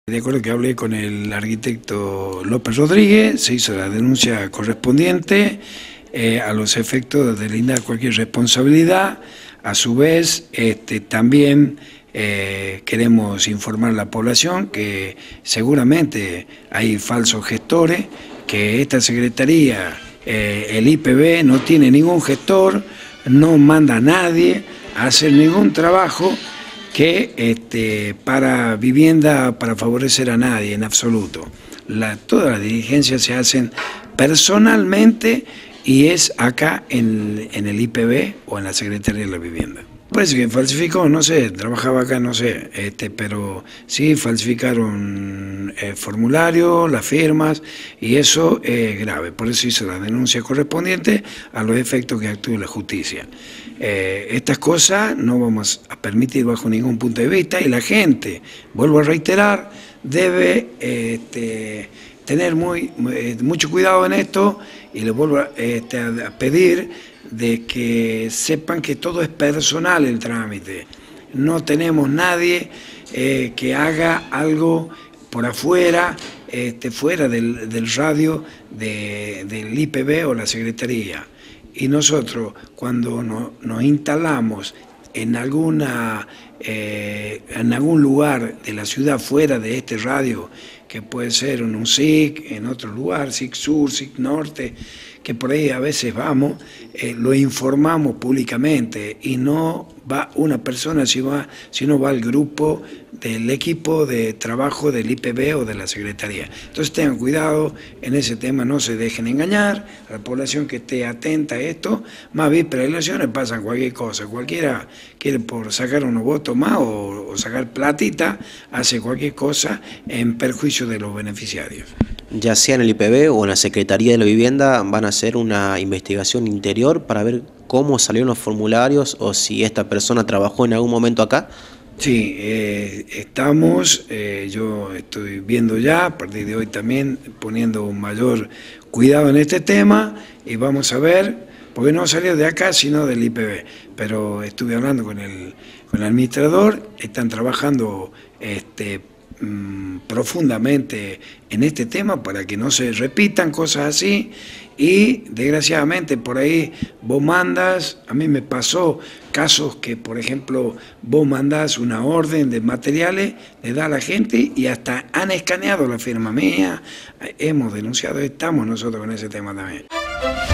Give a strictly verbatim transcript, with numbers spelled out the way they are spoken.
De acuerdo que hablé con el arquitecto López Rodríguez, se hizo la denuncia correspondiente eh, a los efectos de lindar cualquier responsabilidad. A su vez, este, también eh, queremos informar a la población que seguramente hay falsos gestores, que esta Secretaría, eh, el I P B, no tiene ningún gestor, no manda a nadie a hacer ningún trabajo que este, para vivienda, para favorecer a nadie en absoluto. La, todas las diligencias se hacen personalmente y es acá en, en el I P B o en la Secretaría de la Vivienda. Parece que falsificó, no sé, trabajaba acá, no sé, este, pero sí falsificaron el formulario, las firmas, y eso es grave. Por eso hizo la denuncia correspondiente a los efectos que actúe la justicia. Eh, estas cosas no vamos a permitir bajo ningún punto de vista, y la gente, vuelvo a reiterar, debe este, tener muy, mucho cuidado en esto, y les vuelvo a, este, a pedir de que sepan que todo es personal el trámite. No tenemos nadie eh, que haga algo por afuera, este, fuera del, del radio de, del I P B o la Secretaría. Y nosotros, cuando no, nos instalamos en, alguna, eh, en algún lugar de la ciudad fuera de este radio, que puede ser en un S I C, en otro lugar, S I C Sur, S I C Norte, que por ahí a veces vamos, eh, lo informamos públicamente y no va una persona, sino va, sino va el grupo del equipo de trabajo del I P B o de la Secretaría. Entonces tengan cuidado en ese tema, no se dejen engañar, a la población que esté atenta a esto, más bien para las elecciones pasan cualquier cosa, cualquiera quiere por sacar unos votos más o, o sacar platita, hace cualquier cosa en perjuicio de los beneficiarios. Ya sea en el I P B o en la Secretaría de la Vivienda, van a hacer una investigación interior para ver cómo salieron los formularios o si esta persona trabajó en algún momento acá. Sí, eh, estamos, eh, yo estoy viendo ya, a partir de hoy también poniendo un mayor cuidado en este tema y vamos a ver, porque no salió de acá sino del I P B, pero estuve hablando con el, con el administrador, están trabajando este, profundamente en este tema para que no se repitan cosas así y desgraciadamente por ahí vos mandas, a mí me pasó casos que por ejemplo vos mandás una orden de materiales, le da a la gente y hasta han escaneado la firma mía, hemos denunciado, estamos nosotros con ese tema también.